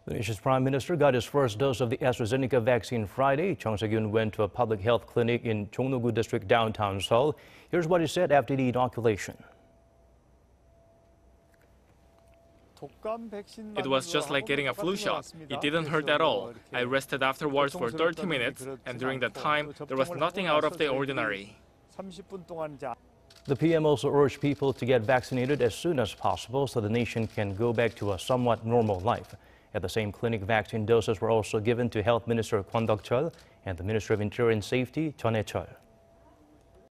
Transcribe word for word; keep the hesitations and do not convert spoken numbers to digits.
The nation's prime minister got his first dose of the AstraZeneca vaccine Friday. Chung Seo-kyun went to a public health clinic in Jongno-gu district downtown Seoul. Here's what he said after the inoculation. It was just like getting a flu shot. It didn't hurt at all. I rested afterwards for thirty minutes, and during that time, there was nothing out of the ordinary. The P M also urged people to get vaccinated as soon as possible so the nation can go back to a somewhat normal life. At the same clinic, vaccine doses were also given to Health Minister Kwon Duk-chul and the Minister of Interior and Safety, Chun Hae-chul.